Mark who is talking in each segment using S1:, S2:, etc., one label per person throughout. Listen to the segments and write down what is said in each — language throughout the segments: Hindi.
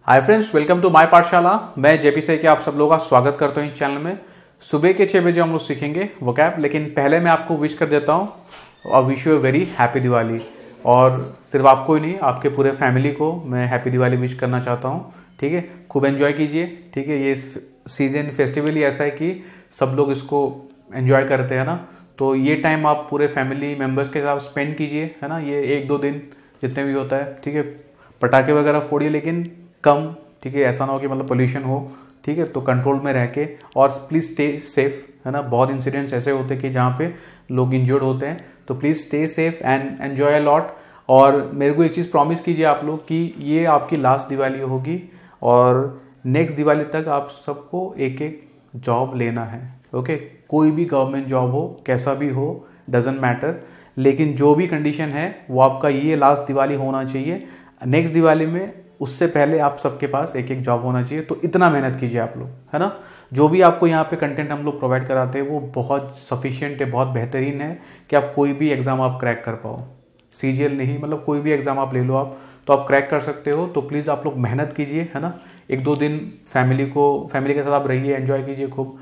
S1: Hi friends, welcome to my पाठशाला। मैं जेपी से के आप सब लोगों का स्वागत करता हूँ इस चैनल में। सुबह के 6 बजे हम लोग सीखेंगे वोकैब, लेकिन पहले मैं आपको विश कर देता हूँ और wish you a very happy Diwali. और सिर्फ आपको ही नहीं, आपके पूरे फैमिली को मैं हैप्पी दिवाली विश करना चाहता हूँ। ठीक है, खूब एंजॉय कीजिए। ठीक है, ये सीजन फेस्टिवल ही ऐसा है कि सब लोग इसको एंजॉय करते हैं ना, तो ये टाइम आप पूरे फैमिली मेम्बर्स के साथ स्पेंड कीजिए, है ना। ये 1-2 दिन जितने भी होता है, ठीक है। पटाखे वगैरह फोड़िए लेकिन कम, ठीक है। ऐसा ना हो कि मतलब पोल्यूशन हो, ठीक है। तो कंट्रोल में रह के, और प्लीज़ स्टे सेफ, है ना। बहुत इंसिडेंट्स ऐसे होते हैं कि जहाँ पे लोग इंजर्ड होते हैं, तो please stay safe and enjoy a lot. और मेरे को एक चीज़ प्रॉमिस कीजिए आप लोग कि ये आपकी लास्ट दिवाली होगी और नेक्स्ट दिवाली तक आप सबको एक एक जॉब लेना है। ओके, कोई भी गवर्नमेंट जॉब हो, कैसा भी हो, डजेंट मैटर, लेकिन जो भी कंडीशन है वो आपका ये लास्ट दिवाली होना चाहिए। नेक्स्ट दिवाली में उससे पहले आप सबके पास एक एक जॉब होना चाहिए। तो इतना मेहनत कीजिए आप लोग, है ना। जो भी आपको यहाँ पे कंटेंट हम लोग प्रोवाइड कराते हैं वो बहुत सफिशिएंट है, बहुत बेहतरीन है कि आप कोई भी एग्जाम आप क्रैक कर पाओ। सीजीएल नहीं, मतलब कोई भी एग्जाम आप ले लो आप, तो आप क्रैक कर सकते हो। तो प्लीज़ आप लोग मेहनत कीजिए, है ना। 1-2 दिन फैमिली के साथ आप रहिए, एंजॉय कीजिए खूब।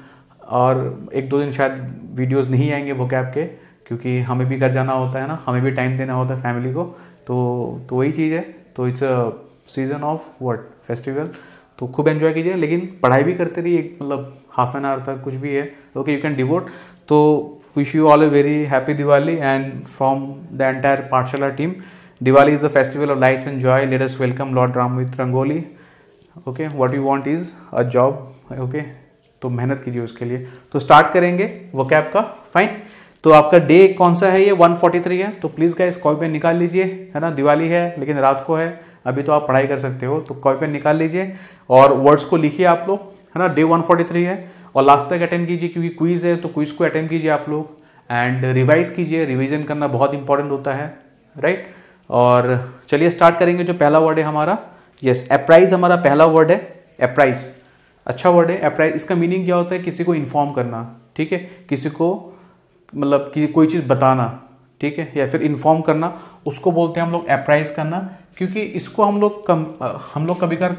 S1: और 1-2 दिन शायद वीडियोस नहीं आएंगे वोकैब के, क्योंकि हमें भी घर जाना होता है ना, हमें भी टाइम देना होता है फैमिली को। तो वही चीज़ है। तो it's a season of what festival, तो खूब एंजॉय कीजिए, लेकिन पढ़ाई भी करते रहिए, मतलब हाफ एन आवर तक कुछ भी है, ओके, यू कैन डिवोट। तो wish you all a very happy Diwali and from the entire Pathshala team, Diwali is the festival of lights and joy. Let us welcome lord Ram with rangoli. Okay, what you want is a job, okay. तो मेहनत कीजिए उसके लिए। तो स्टार्ट करेंगे वोकैब का, फाइन। तो आपका डे कौन सा है? ये 143 है। तो प्लीज़ गाइस कॉपी पेन निकाल लीजिए, है ना। दिवाली है लेकिन रात को है, अभी तो आप पढ़ाई कर सकते हो, तो कॉपी पेन निकाल लीजिए और वर्ड्स को लिखिए आप लोग, है ना। डे 143 है और लास्ट तक अटेंड कीजिए, क्योंकि क्विज है तो क्विज को अटेंड कीजिए आप लोग एंड रिवाइज कीजिए। रिवीजन करना बहुत इंपॉर्टेंट होता है, राइट। और चलिए स्टार्ट करेंगे। जो पहला वर्ड है हमारा, यस, अप्राइज हमारा पहला वर्ड है। अप्राइज अच्छा वर्ड है। अप्राइज, इसका मीनिंग क्या होता है? किसी को इन्फॉर्म करना, ठीक है। किसी को मतलब कि कोई चीज़ बताना, ठीक है, या फिर इन्फॉर्म करना, उसको बोलते हैं हम लोग अप्राइज करना। क्योंकि इसको हम लोग कभी कभार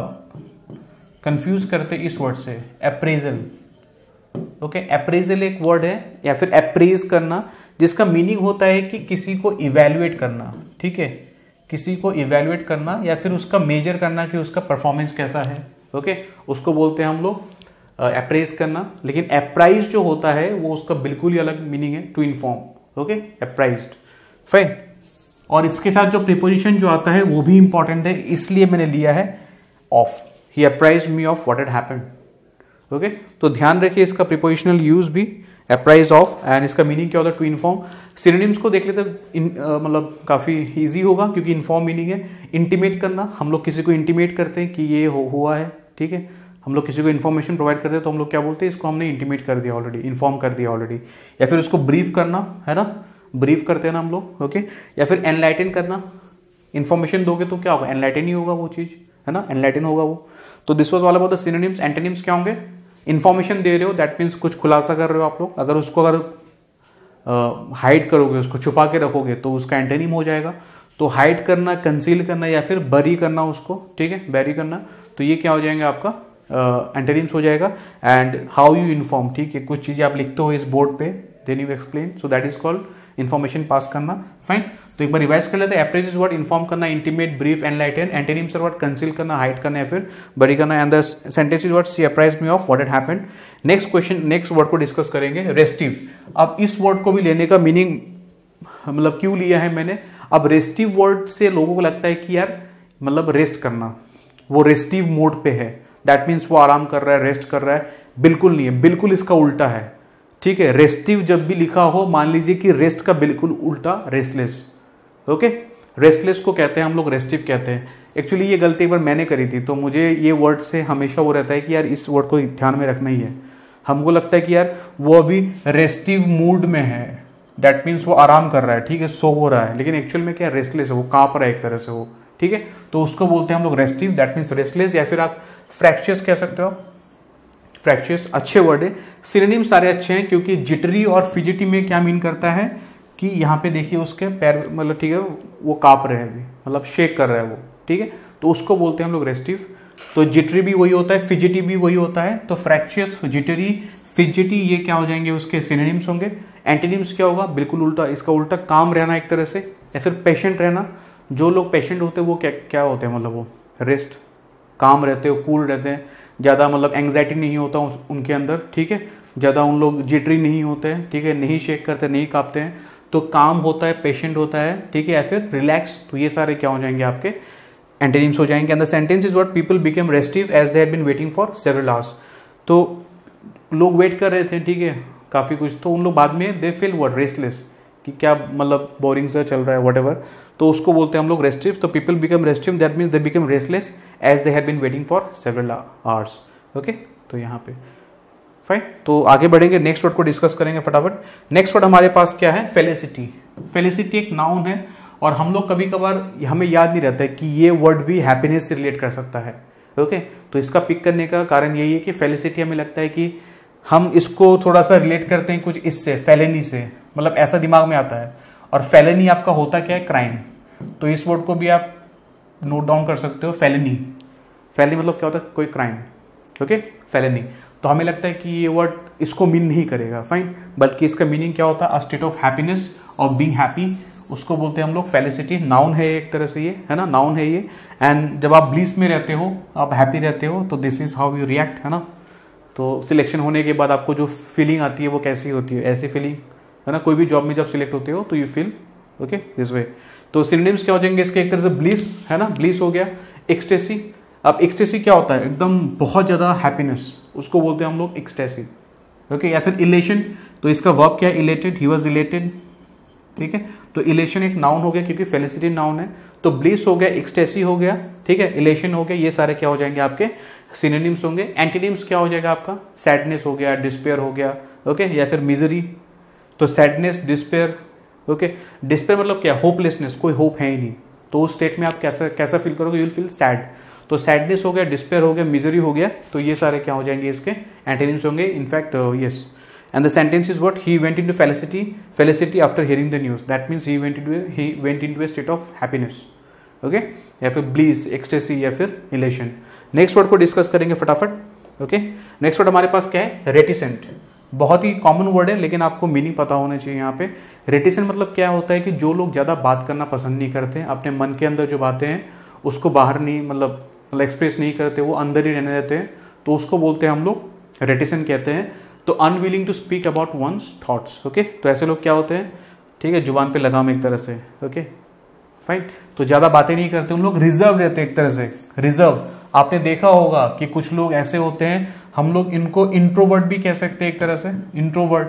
S1: कंफ्यूज करते इस वर्ड से, अप्रेजल। ओके, अप्रेजल एक वर्ड है, या फिर अप्रेज करना, जिसका मीनिंग होता है कि किसी को इवेल्युएट करना, ठीक है। किसी को इवेल्युएट करना या फिर उसका मेजर करना कि उसका परफॉर्मेंस कैसा है, ओके, उसको बोलते हैं हम लोग अप्रेज करना। लेकिन अप्राइज जो होता है वो उसका बिल्कुल ही अलग मीनिंग है, to inform. Okay, apprised, fine. और इसके साथ जो प्रीपोजिशन जो आता है वो भी इंपॉर्टेंट है, इसलिए मैंने लिया है of. He apprised me of what had happened. Okay, तो ध्यान रखिए इसका प्रीपोजिशनल यूज भी, अप्राइज ऑफ, एंड इसका मीनिंग क्या होता है? To inform. सिनोनिम्स को देख लेते, मतलब काफी इजी होगा, क्योंकि इन्फॉर्म मीनिंग है इंटीमेट करना। हम लोग किसी को इंटीमेट करते हैं कि ये हुआ है, ठीक है। हम लोग किसी को इन्फॉर्मेशन प्रोवाइड करते हैं तो हम लोग क्या बोलते हैं? इसको हमने इंटीमेट कर दिया ऑलरेडी, इन्फॉर्म कर दिया ऑलरेडी। या फिर उसको ब्रीफ करना, है ना, ब्रीफ करते हैं ना हम लोग, ओके। या फिर एनलाइटन करना, इन्फॉर्मेशन दोगे तो क्या होगा? एनलाइटन ही होगा वो चीज, है ना, एनलाइटन होगा वो। तो this was all about the synonyms. Antonyms क्या होंगे? इन्फॉर्मेशन दे रहे हो, दैट मीन्स कुछ खुलासा कर रहे हो आप लोग। अगर उसको हाइड करोगे, उसको छुपा के रखोगे, तो उसका एंटोनिम हो जाएगा। तो हाइड करना, कंसील करना, या फिर बरी करना उसको, ठीक है, बैरी करना, तो ये क्या हो जाएंगे? आपका एंटोनिम्स हो जाएगा। एंड हाउ यू इन्फॉर्म, ठीक है, कुछ चीजें आप लिखते हो इस बोर्ड पे, then you explain, so that is called information pass करना, फाइन। तो एक बार रिवाइज कर लेते हैं। Apprise is what? इन्फॉर्म करना, intimate, brief, enlighten. Antonyms are what? Conceal करना, हाइड करना, या फिर बरी करना। And the sentence is what? She apprised me of what had happened. Next question, next word को डिस्कस करेंगे, रेस्टिव। अब इस वर्ड को भी लेने का मीनिंग, मतलब क्यों लिया है मैंने? अब रेस्टिव वर्ड से लोगों को लगता है कि यार मतलब रेस्ट करना, वो रेस्टिव मोड पे है, दैट मीन्स वो आराम कर रहा है, रेस्ट कर रहा है। बिल्कुल नहीं है, बिल्कुल इसका उल्टा है, ठीक है। रेस्टिव जब भी लिखा हो, मान लीजिए कि रेस्ट का बिल्कुल उल्टा रेस्टलेस। ओके, रेस्टलेस को कहते हैं हम लोग रेस्टिव कहते हैं। एक्चुअली ये गलती एक बार मैंने करी थी, तो मुझे ये वर्ड से हमेशा वो रहता है कि यार इस वर्ड को ध्यान में रखना ही है। हमको लगता है कि यार वो अभी रेस्टिव मूड में है, दैट मीन्स वो आराम कर रहा है, ठीक है, सो हो रहा है, लेकिन एक्चुअल में क्या रेस्टलेस है, वो कांप रहा है एक तरह से वो, ठीक है। तो उसको बोलते हैं हम लोग रेस्टिव, दैट मीन्स रेस्टलेस। या फिर आप फ्रैक्चर्स कह सकते हो, फ्रैक्चर्स अच्छे वर्ड है। सिनोनिम सारे अच्छे हैं, क्योंकि जिटरी और फिजिटी में क्या मीन करता है कि यहाँ पे देखिए उसके पैर, मतलब ठीक है, वो कांप रहे हैं अभी, मतलब शेक कर रहा है वो, ठीक है, तो उसको बोलते हैं हम लोग रेस्टिव। तो जिटरी भी वही होता है, फिजिटी भी वही होता है। तो फ्रैक्शियस, जिटरी, फिजिटी ये क्या हो जाएंगे, उसके सिनोनिम्स होंगे। एंटीनिम्स क्या होगा, बिल्कुल उल्टा, इसका उल्टा काम रहना एक तरह से, या फिर पेशेंट रहना। जो लोग पेशेंट होते हैं वो क्या होते हैं, मतलब वो रेस्ट, काम रहते हो, कूल रहते हैं, ज़्यादा मतलब एंग्जाइटी नहीं होता उनके अंदर, ठीक है, ज़्यादा उन लोग जिटरी नहीं होते हैं, ठीक है, नहीं शेक करते, नहीं कांपते हैं, तो काम होता है, पेशेंट होता है, ठीक है, या फिर रिलैक्स। तो ये सारे क्या हो जाएंगे, आपके एंटीनिम्स हो जाएंगे। And the sentence is what people became restive as they had been waiting for several hours. तो लोग वेट कर रहे थे, ठीक है, काफ़ी कुछ, तो उन लोग बाद में दे फील व्हाट रेस्टलेस, कि क्या मतलब बोरिंग सा चल रहा है, व्हाटएवर, तो उसको बोलते हैं हम लोग रेस्टिव। तो people become restive, that means they become restless as they have been waiting for several hours. Okay, तो यहाँ पे फाइन। तो आगे बढ़ेंगे, नेक्स्ट वर्ड को डिस्कस करेंगे फटाफट। नेक्स्ट वर्ड हमारे पास क्या है, फेलिसिटी। फेलिसिटी एक नाउन है, और हम लोग कभी कभार हमें याद नहीं रहता है कि ये वर्ड भी हैप्पीनेस से रिलेट कर सकता है। ओके, तो इसका पिक करने का कारण यही है कि फेलिसिटी हमें लगता है कि हम इसको थोड़ा सा रिलेट करते हैं कुछ इससे, फेलेनी से, मतलब ऐसा दिमाग में आता है। और फेलेनी आपका होता क्या है, क्राइम। तो इस वर्ड को भी आप नोट डाउन कर सकते हो, फेलेनी। फेलेनी मतलब क्या होता है, कोई क्राइम। ओके, फेलेनी। तो हमें लगता है कि ये वर्ड इसको मीन नहीं करेगा, फाइन, बल्कि इसका मीनिंग क्या होता है, a state of happiness, of being happy, उसको बोलते हैं हम लोग फेलिसिटी। नाउन है एक तरह से, ये है ना, नाउन है ये। एंड जब आप ब्लिस में रहते हो, आप हैप्पी रहते हो, तो this is how you react, है ना। तो सिलेक्शन होने के बाद आपको जो फीलिंग आती है वो कैसी होती है, ऐसी फीलिंग, है ना। कोई भी जॉब में जब सिलेक्ट होते हो तो you feel okay this way. तो सिनोनिम्स क्या हो जाएंगे इसके, एक तरह से ब्लिस, है ना, ब्लिस हो गया। एक्सटेसी, अब एक्सटेसी क्या होता है, एकदम बहुत ज्यादा हैप्पीनेस, उसको बोलते हैं हम लोग एक्सटेसी। ओके, या फिर इलेशन, तो इसका वर्ब क्या है, इलेटेड, ही वाज इलेटेड, ठीक है। तो इलेशन एक नाउन हो गया क्योंकि फेलिसिटी नाउन है। तो ब्लिस हो गया, एक्सटेसी हो गया, ठीक है, इलेशन हो गया, ये सारे क्या हो जाएंगे आपके सिनोनिम्स होंगे। एंटीनिम्स क्या हो जाएगा आपका, सैडनेस हो गया, डिस्पेयर हो गया, ओके, या फिर मिजरी। तो सैडनेस, डिस्पेयर, ओके, डिस्पेयर मतलब क्या, होपलेसनेस, कोई होप है ही नहीं, तो उस स्टेट में आप कैसा फील करोगे, यू विल फील सैड। तो सैडनेस हो गया, डिस्पेयर हो गया, मिजरी हो गया, तो ये सारे क्या हो जाएंगे इसके एंटीनिम्स होंगे। In fact yes, and the sentence is what, he went into felicity after hearing the news, that means he went into a state of happiness, okay, या फिर bliss, ecstasy, या फिर elation। नेक्स्ट वर्ड को डिस्कस करेंगे फटाफट। ओके, नेक्स्ट वर्ड हमारे पास क्या है, रेटिसेंट। बहुत ही कॉमन वर्ड है, लेकिन आपको मीनिंग पता होना चाहिए यहाँ पे। रेटिसेंट मतलब क्या होता है कि जो लोग ज्यादा बात करना पसंद नहीं करते, अपने मन के अंदर जो बातें हैं उसको बाहर नहीं मतलब एक्सप्रेस नहीं करते, वो अंदर ही रहने देते हैं, तो उसको बोलते हैं हम लोग रेटिसेंट कहते हैं। तो unwilling to speak about one's thoughts, okay, तो ऐसे लोग क्या होते हैं, ठीक है, जुबान पे लगाम एक तरह से, ओके, फाइन। तो ज्यादा बातें नहीं करते, उन लोग रिजर्व रहते हैं एक तरह से, रिजर्व। आपने देखा होगा कि कुछ लोग ऐसे होते हैं, हम लोग इनको इंट्रोवर्ट भी कह सकते हैं एक तरह से, इंट्रोवर्ट,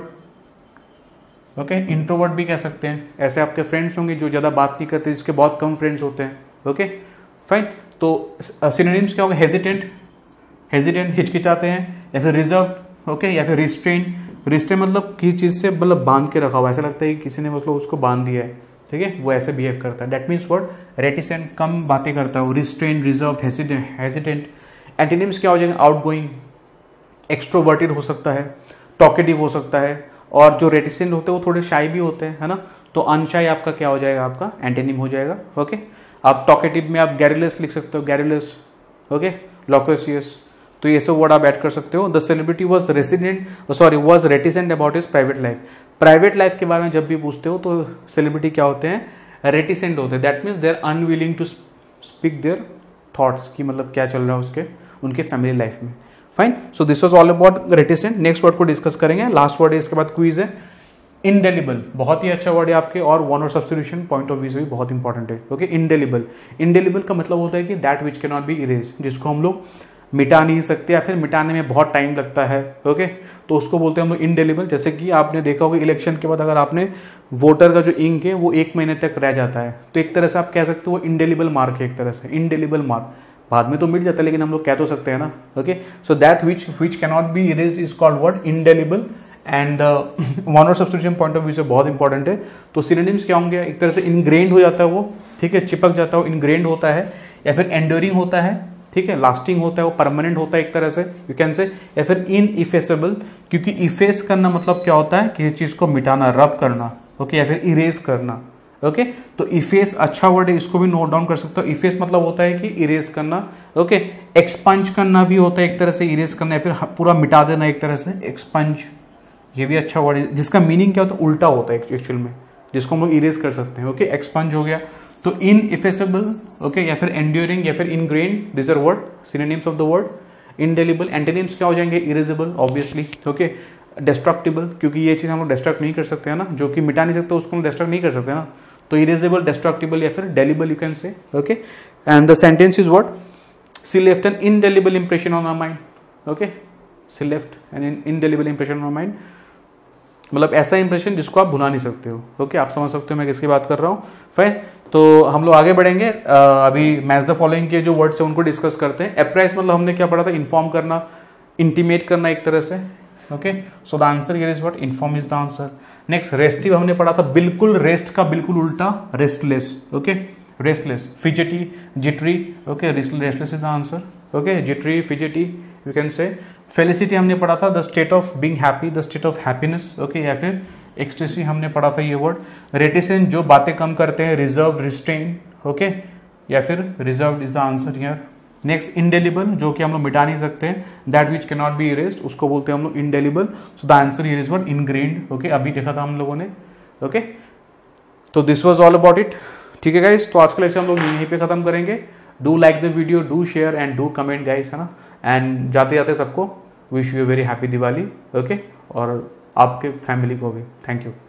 S1: ओके, इंट्रोवर्ट भी कह सकते हैं। ऐसे आपके फ्रेंड्स होंगे जो ज्यादा बात नहीं करते, जिसके बहुत कम फ्रेंड्स होते हैं, ओके, फाइन। तो सिनोनिम्स क्या होगा, हेजिटेंट, हेजिटेंट हिचकिचाते हैं, या फिर रिजर्व, ओके, या फिर रिस्ट्रेन। रिस्ट्रेन मतलब किसी चीज से मतलब बांध के रखा हुआ, ऐसा लगता है कि किसी ने मतलब उसको बांध दिया है, ठीक है, वो ऐसे बिहेव करता है, दैट मीन्स वर्ड रेटिसेंट, कम बातें करता है वो, रिस्ट्रेन, रिजर्व, हेजिटेंट। एंटीनिम्स क्या हो जाएंगे, आउटगोइंग, एक्सट्रोवर्टेड हो सकता है, टॉकेटिव हो सकता है, और जो रेटिसेंट होते हैं वो थोड़े शाई भी होते हैं, है ना। तो अनशाई आपका क्या हो जाएगा, आपका एंटीनिम हो जाएगा, ओके। आप टॉकेटिव में आप गैरुलस लिख सकते हो, गैरुलस, ओके, लोकेसियस, तो ये सब वर्ड आप ऐड कर सकते हो। The celebrity was reticent about his private life. Private life के बारे में जब भी पूछते हो तो सेलिब्रिटी क्या होते हैं, रेटिसेंट होते हैं, that means they are unwilling to speak their thoughts, कि मतलब क्या चल रहा है उसके उनके फैमिली लाइफ में, fine. So this was all about reticent. Next word को डिस्कस करेंगे, लास्ट वर्ड है, इसके बाद क्विज है। इंडेलिबल, बहुत ही अच्छा वर्ड है आपके, और वन और सब्स्टिट्यूशन पॉइंट ऑफ व्यू से भी बहुत इंपॉर्टेंट है, ओके। इंडेलिबल, इंडेलिबल का मतलब होता है कि that which can not be erase, जिसको हम लोग मिटा नहीं सकते या फिर मिटाने में बहुत टाइम लगता है, ओके, तो उसको बोलते हैं हम लोग इंडेलिबल। जैसे कि आपने देखा होगा इलेक्शन के बाद अगर आपने वोटर का जो इंक है वो 1 महीने तक रह जाता है, तो एक तरह से आप कह सकते हो वो इंडेलिबल मार्क है, एक तरह से इंडेलिबल मार्क। बाद में तो मिट जाता है, लेकिन हम लोग कह तो सकते हैं ना, okay. So that which can not be erased is called word indelible. And one और सब्स्टिट्यूशन पॉइंट ऑफ व्यू से बहुत इंपॉर्टेंट है। तो सिनोनिम्स क्या होंगे, एक तरह से इनग्रेन्ड हो जाता है वो, ठीक है, चिपक जाता है, इनग्रेन्ड होता है, या फिर एंड्योरिंग होता है, ठीक है, लास्टिंग होता है, वो परमानेंट होता है एक तरह से, यू कैन से, या फिर इनइफेसेबल, क्योंकि इफेस करना मतलब क्या होता है, किसी चीज को मिटाना, रब करना, ओके, या फिर इरेज करना, ओके तो इफेस अच्छा वर्ड है, इसको भी नोट डाउन कर सकते हो। इफेस मतलब होता है कि इरेज करना, ओके। एक्सपंज करना भी होता है एक तरह से, इरेज करना या फिर पूरा मिटा देना एक तरह से, एक्सपंज, ये भी अच्छा वर्ड है, जिसका मीनिंग क्या होता है, उल्टा होता है एक्चुअल में, जिसको हम लोग इरेज कर सकते हैं, ओके। एक्सपंज हो गया। तो इनइफेसेबल, ओके, या फिर एंड्योरिंग या फिर ingrained, this are word synonyms of the word. Indelible, antonyms क्या हो जाएंगे, इरेजेबल ऑब्वियसली, ओके। डिस्ट्रक्टिबल, क्योंकि ये चीज हम लोग डिस्ट्रक्ट नहीं कर सकते हैं ना, जो कि मिटा नहीं सकते उसको हम डिस्ट्रक्ट नहीं कर सकते ना, तो इरेजेबल, डिस्ट्रक्टिबल या फिर delible you can say, okay. And the sentence is what, she left an indelible impression on our mind, okay. She left an indelible impression on our mind, मतलब ऐसा इंप्रेशन जिसको आप भुला नहीं सकते हो, ओके। आप समझ सकते हो मैं किसकी बात कर रहा हूँ। फाइन, तो हम लोग आगे बढ़ेंगे। अभी मैच द फॉलोइंग के जो वर्ड्स है उनको डिस्कस करते हैं। अप्राइज मतलब हमने क्या पढ़ा था, इन्फॉर्म करना, इंटीमेट करना एक तरह से, okay. So the answer here is what, inform is the answer. Next, restive हमने पढ़ा था, बिल्कुल रेस्ट का बिल्कुल उल्टा, restless, okay. Restless, fidgety, jittery, okay, restless is the answer, okay. Jittery, fidgety you can say. Felicity हमने पढ़ा था, the state of being happy, the state of happiness, okay. या फिर एक्सटेसी हमने पढ़ा था ये वर्ड। रेटिसेंट, जो बातें कम करते हैं, रिजर्व, रिस्ट्रेन, ओके, या फिर reserve is the answer here. Next, indelible, जो कि हम लोग मिटा नहीं सकते, that which can not be erased, उसको बोलते हैं हम लोग indelible. So the answer here is what, ingrained, okay. अभी देखा था हम लोगों ने, ओके। तो this was all about it, ठीक है गाइस। तो आज का लेक्चर हम लोग यहीं पे खत्म करेंगे। Do like the video, do share and do comment guys, है ना। एंड जाते जाते सबको wish you very happy Diwali, okay, और आपके फैमिली को भी थैंक यू।